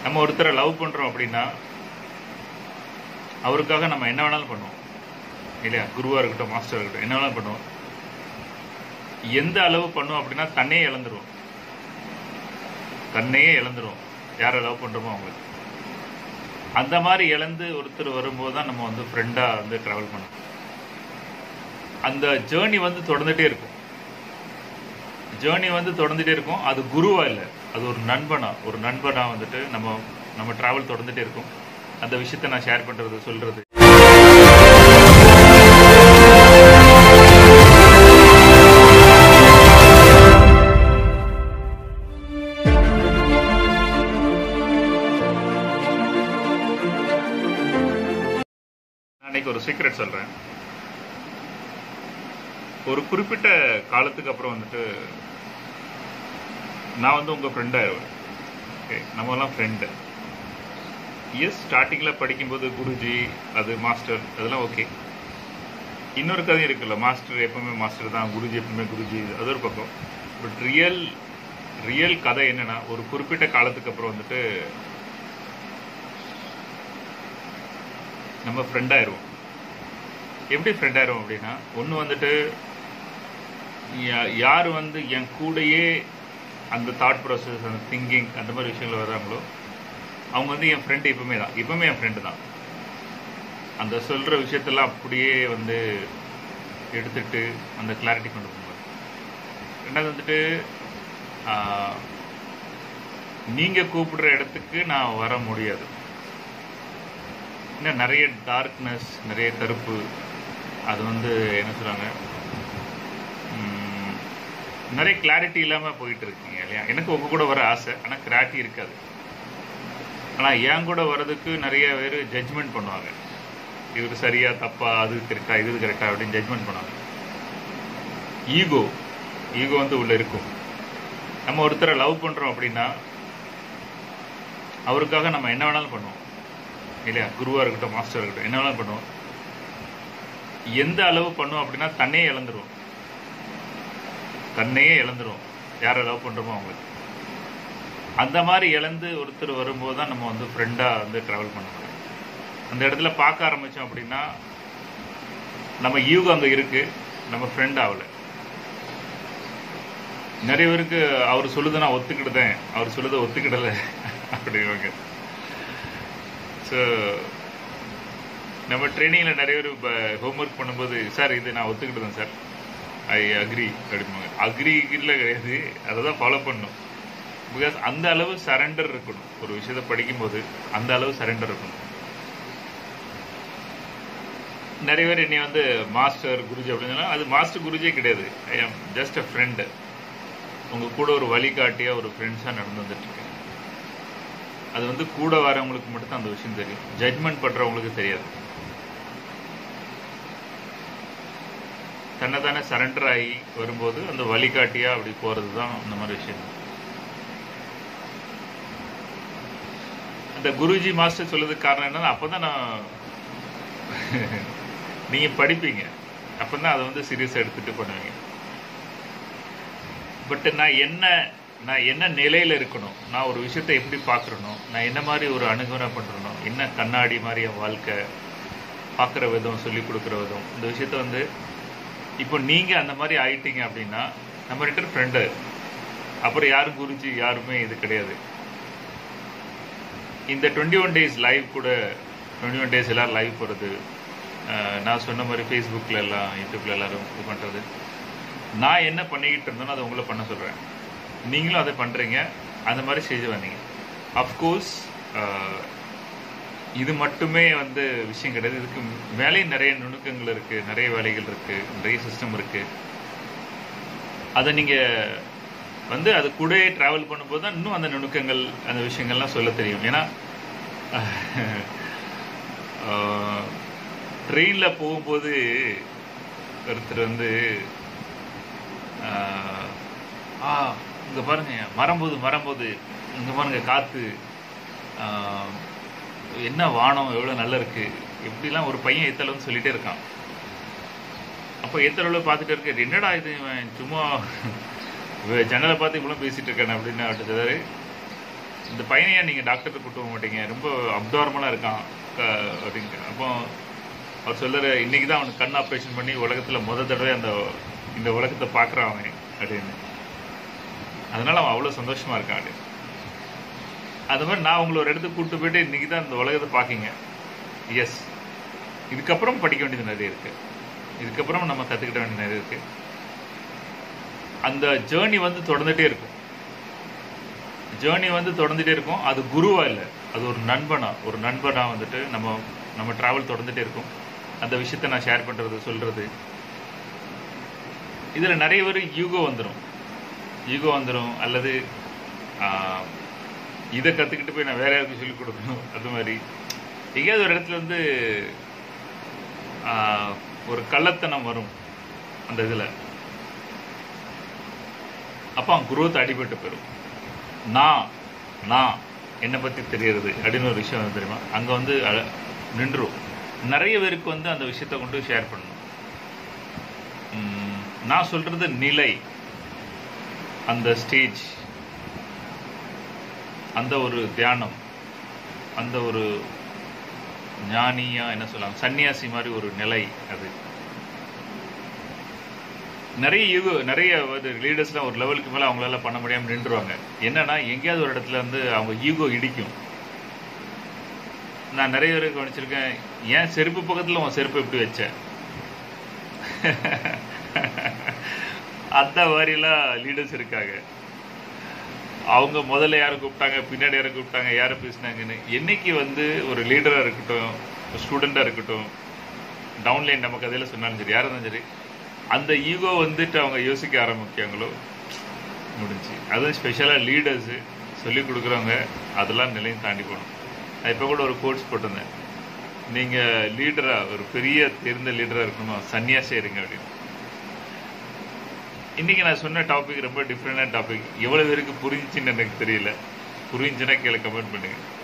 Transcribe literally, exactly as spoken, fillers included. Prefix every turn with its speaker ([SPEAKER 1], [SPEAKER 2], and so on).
[SPEAKER 1] நம்ம ஒருத்தரை லவ் பண்ணுறோம் அப்படின்னா அவருக்காக நம்ம என்ன வேணாலும் பண்ணுவோம் இல்லையா? குருவாக இருக்கட்டும், மாஸ்டர் இருக்கட்டும், என்ன வேணாலும் பண்ணுவோம். எந்த அளவு பண்ணுவோம் அப்படின்னா தன்னையே இழந்துருவோம். தன்னையே இழந்துருவோம் யாரை லவ் பண்ணுறோமோ அவங்களுக்கு. அந்த மாதிரி இழந்து ஒருத்தர் வரும்போது தான் நம்ம வந்து ஃப்ரெண்டாக வந்து ட்ராவல் பண்ணோம். அந்த ஜேர்னி வந்து தொடர்ந்துகிட்டே இருக்கும். ஜேர்னி வந்து தொடர்ந்துகிட்டே இருக்கும். அது குருவா இல்லை, அது ஒரு நண்பனா ஒரு நண்பனா வந்துட்டு நம்ம நம்ம ட்ராவல் தொடர்ந்துகிட்டே இருக்கும். அந்த விஷயத்தை நான் ஷேர் பண்ணுறது சொல்கிறது. அன்னைக்கு ஒரு சீக்ரெட் சொல்கிறேன். ஒரு குறிப்பிட்ட காலத்துக்கு அப்புறம் வந்துட்டு நான் வந்து உங்கள் ஃப்ரெண்டாகிடுவேன். ஓகே, நம்மலாம் ஃப்ரெண்டு. எஸ், ஸ்டார்டிங்கில் படிக்கும்போது குருஜி, அது மாஸ்டர், அதெல்லாம் ஓகே. இன்னொரு கதையும் இருக்குல்ல, மாஸ்டர் எப்பவுமே மாஸ்டர் தான், குருஜி எப்பவுமே குருஜி, அது ஒரு பக்கம். பட் ரியல் ரியல் கதை என்னென்னா, ஒரு குறிப்பிட்ட காலத்துக்கு அப்புறம் வந்துட்டு நம்ம ஃப்ரெண்டாயிடுவோம். எப்படி ஃப்ரெண்டாயிரும் அப்படின்னா, ஒன்று வந்துட்டு யார் வந்து என் கூடையே அந்த தாட் ப்ராசஸ், அந்த திங்கிங், அந்த மாதிரி விஷயங்கள் வர்றாங்களோ அவங்க வந்து என் ஃப்ரெண்டு எப்பவுமே தான், எப்பவுமே என் ஃப்ரெண்டு தான். அந்த சொல்கிற விஷயத்தெல்லாம் அப்படியே வந்து எடுத்துட்டு அந்த கிளாரிட்டி கொண்டு போகும்போது. ரெண்டாவது வந்துட்டு நீங்கள் கூப்பிடுற இடத்துக்கு நான் வர முடியாது. இன்னும் நிறைய டார்க்னஸ், நிறைய கருப்பு, அது வந்து என்ன சொல்கிறாங்க, நிறைய கிளாரிட்டி இல்லாமல் போயிட்டு இருக்கீங்க இல்லையா? எனக்கு உங்கள் கூட வர ஆசை, ஆனால் கிளாரிட்டி இருக்காது. ஆனால் என் கூட வர்றதுக்கு நிறைய பேர் ஜட்ஜ்மெண்ட் பண்ணுவாங்க. இவர் சரியா தப்பா, அது கரெக்டாக, இது கரெக்டாக அப்படின்னு ஜட்ஜ்மெண்ட் பண்ணுவாங்க. ஈகோ ஈகோ வந்து உள்ளே இருக்கும். நம்ம ஒருத்தரை லவ் பண்ணுறோம் அப்படின்னா அவருக்காக நம்ம என்ன வேணாலும் பண்ணுவோம் இல்லையா? குருவாக இருக்கட்டும், மாஸ்டர் இருக்கட்டும், என்ன வேணாலும் பண்ணுவோம். எந்த அளவு பண்ணுவோம் அப்படின்னா தன்னையே இழந்துருவோம். தன்னையே இழந்துருவோம் யாரை லவ் பண்ணுறோமோ அவங்களுக்கு. அந்த மாதிரி இழந்து ஒருத்தர் வரும்போது தான் நம்ம வந்து ஃப்ரெண்டாக வந்து ட்ராவல் பண்ண முடியும். அந்த இடத்துல பார்க்க ஆரம்பித்தோம் அப்படின்னா நம்ம ஈகோ அங்கே இருக்குது, நம்ம ஃப்ரெண்ட் ஆகலை. நிறைய பேருக்கு அவர் சொல்லுதை நான் ஒத்துக்கிட்டேன், அவர் சொல்லுதை ஒத்துக்கிடலை அப்படிவாங்க. ஸோ நம்ம ட்ரைனிங்கில் நிறைய பேர் இப்போ ஹோம்ஒர்க் பண்ணும்போது, சார் இது நான் ஒத்துக்கிட்டேன் சார், ஐ அக்ரி அப்படிம்பாங்க. அக்ரி இல்லை கிடையாது, அதை தான் ஃபாலோ பண்ணணும். பிகாஸ் அந்த அளவு சரண்டர் இருக்கணும். ஒரு விஷயத்தை படிக்கும்போது அந்த அளவு சரண்டர் இருக்கணும். நிறைய பேர் என்னை வந்து மாஸ்டர் குருஜி அப்படின்னு சொன்னால் அது மாஸ்டர் குருஜியே கிடையாது. ஐ ஆம் ஜஸ்ட் அ ஃப்ரெண்டு. உங்கள் கூட ஒரு வழிகாட்டியாக, ஒரு ஃப்ரெண்ட்ஸாக நடந்து வந்துட்டுருக்கேன். அது வந்து கூட வரவங்களுக்கு மட்டும்தான் அந்த விஷயம் தெரியும். ஜட்ஜ்மெண்ட் பண்ணுறவங்களுக்கு தெரியாது. தன்னை தானே சரண்டர் ஆகி வரும்போது அந்த வழிகாட்டியாக அப்படி போகிறது தான் அந்த மாதிரி விஷயம். அந்த குருஜி மாஸ்டர் சொல்றதுக்கு காரணம் என்னன்னா, அப்போ தான் நான் நீங்கள் படிப்பீங்க, அப்போ தான் அதை வந்து சீரியஸாக எடுத்துகிட்டு பண்ணுவீங்க. பட் நான் என்ன நான் என்ன நிலையில் இருக்கணும், நான் ஒரு விஷயத்தை எப்படி பார்க்குறனோ, நான் என்ன மாதிரி ஒரு அணுகுமுறை பண்ணுறனோ, என்ன கண்ணாடி மாதிரி என் வாழ்க்கை பார்க்குற விதம், சொல்லிக் கொடுக்குற விதம், இந்த விஷயத்த வந்து இப்போ நீங்கள் அந்த மாதிரி ஆயிட்டீங்க அப்படின்னா நம்ம ரெண்டு ஃப்ரெண்டு. அப்புறம் யாரும் குருஜி யாருமே இது கிடையாது. இந்த டுவெண்ட்டி ஒன் டேஸ் லைவ் கூட, டுவெண்ட்டி ஒன் டேஸ் எல்லோரும் லைவ் போகிறது, நான் சொன்ன மாதிரி ஃபேஸ்புக்கில் எல்லாம், யூடியூப்பில் எல்லோரும் இது பண்ணுறது, நான் என்ன பண்ணிக்கிட்டு இருந்தேனோ அதை உங்களை பண்ண சொல்கிறேன். நீங்களும் அதை பண்ணுறீங்க. அந்த மாதிரி ஸ்டேஜ் வந்தீங்க. அஃப்கோர்ஸ் இது மட்டுமே வந்து விஷயம் கிடையாது. இதுக்கு மேலேயும் நிறைய நுணுக்கங்கள் இருக்குது, நிறைய வேலைகள் இருக்குது, நிறைய சிஸ்டம் இருக்குது. அதை நீங்கள் வந்து அது கூட ட்ராவல் பண்ணும்போது தான் இன்னும் அந்த நுணுக்கங்கள், அந்த விஷயங்கள்லாம் சொல்ல தெரியும். ஏன்னா ட்ரெயினில் போகும்போது ஒருத்தர் வந்து ஆ இங்கே பாருங்க, மரம்போது மரம்போது இங்கே பாருங்க, காற்று என்ன, வானம் எவ்வளோ நல்லா இருக்குது, எப்படிலாம் ஒரு பையன் எத்தளவுன்னு சொல்லிகிட்டே இருக்கான். அப்போ எத்தளவில் பார்த்துட்டு இருக்காரு, என்னடா இது சும்மா ஜன்னலை பார்த்து இவ்வளோ பேசிகிட்டு இருக்கானே அப்படின்னு சொல்றாரு. இந்த பையனையா நீங்கள் டாக்டர்கிட்ட கூட்டு போக மாட்டீங்க, ரொம்ப அப்நார்மலாக இருக்கான் அப்படிங்க. அப்போ அவர் சொல்லுற, இன்னைக்கு தான் அவனுக்கு கண் ஆப்ரேஷன் பண்ணி உலகத்தில் முத தடவை அந்த இந்த உலகத்தை பார்க்குறான் அவன் அப்படின்னு. அதனால அவன் அவ்வளோ சந்தோஷமாக இருக்கான் அப்படின்னு. அது மாதிரி நான் உங்களை ஒரு இடத்துக்கு கூப்பிட்டு போயிட்டு இன்னைக்கு தான் இந்த உலகத்தை பார்க்கிங்க. எஸ், இதுக்கப்புறம் படிக்க வேண்டியது நிறைய இருக்கு, இதுக்கப்புறம் நம்ம கற்றுக்கிட்ட வேண்டியது நிறைய இருக்கு. அந்த ஜேர்னி வந்து தொடர்ந்துட்டே இருக்கும், ஜேர்னி வந்து தொடர்ந்துட்டே இருக்கும். அது குருவா இல்லை, அது ஒரு நண்பனா, ஒரு நண்பனா வந்துட்டு நம்ம நம்ம ட்ராவல் தொடர்ந்துட்டே இருக்கும். அந்த விஷயத்த நான் ஷேர் பண்ணுறது, சொல்கிறது. இதில் நிறைய பேர் ஈகோ வந்துடும், ஈகோ வந்துடும் அல்லது இதை கற்றுக்கிட்டு போய் நான் வேற யாருக்கும் சொல்லிக் கொடுக்கணும். அது மாதிரி எங்கேயாவது ஒரு இடத்துல வந்து ஒரு கள்ளத்தனம் வரும் அந்த இதில். அப்போ அவன் குரோத் அடிபட்டு போயிடும். நான் நான் என்னை பற்றி தெரியறது அப்படின்னு ஒரு விஷயம் வந்து தெரியுமா, அங்கே வந்து நின்றுரும். நிறைய பேருக்கு வந்து அந்த விஷயத்தை கொண்டு ஷேர் பண்ணணும். நான் சொல்றது நிலை, அந்த ஸ்டேஜ், அந்த ஒரு தியானம், அந்த ஒரு ஞானியா என்ன சொல்லலாம், சன்னியாசி மாதிரி ஒரு நிலை. அது நிறைய யூகோ, நிறைய லீடர்ஸ்லாம் ஒரு லெவலுக்கு மேலே அவங்களால பண்ண முடியாமல் நின்றுவாங்க. என்னன்னா எங்கேயாவது ஒரு இடத்துல வந்து அவங்க ஈகோ இடிக்கும். நான் நிறைய பேரை கவனிச்சிருக்கேன், ஏன் செருப்பு பக்கத்தில் உன் செருப்பு எப்படி வச்ச அந்த மாதிரிலாம் லீடர்ஸ் இருக்காங்க. அவங்க முதல்ல யாரை கூப்பிட்டாங்க, பின்னாடி யாரை கூப்பிட்டாங்க, யாரை பேசினாங்கன்னு. என்னைக்கு வந்து ஒரு லீடராக இருக்கட்டும், ஸ்டூடெண்டாக இருக்கட்டும், டவுன்லைன் நம்ம கதையில் சொன்னாலும் சரி, யாரும் இருந்தாலும் சரி, அந்த ஈகோ வந்துட்டு அவங்க யோசிக்க ஆரம்பிக்காங்களோ முடிஞ்சு. அதுவும் ஸ்பெஷலாக லீடர்ஸு சொல்லிக் கொடுக்குறவங்க அதெல்லாம் நிலையும் தாண்டி போகணும். நான் இப்போ கூட ஒரு கோட்ஸ் போட்டிருந்தேன், நீங்கள் லீடராக, ஒரு பெரிய தேர்ந்த லீடராக இருக்கணுமா, சன்னியாசியாக இருங்க அப்படின்னு. இன்றைக்கி நான் சொன்ன டாபிக் ரொம்ப டிஃப்ரெண்டான டாபிக். எவ்வளோ பேருக்கு புரிஞ்சுன்னு எனக்கு தெரியல. புரிஞ்சுன்னா கீழே கமெண்ட் பண்ணுங்கள்.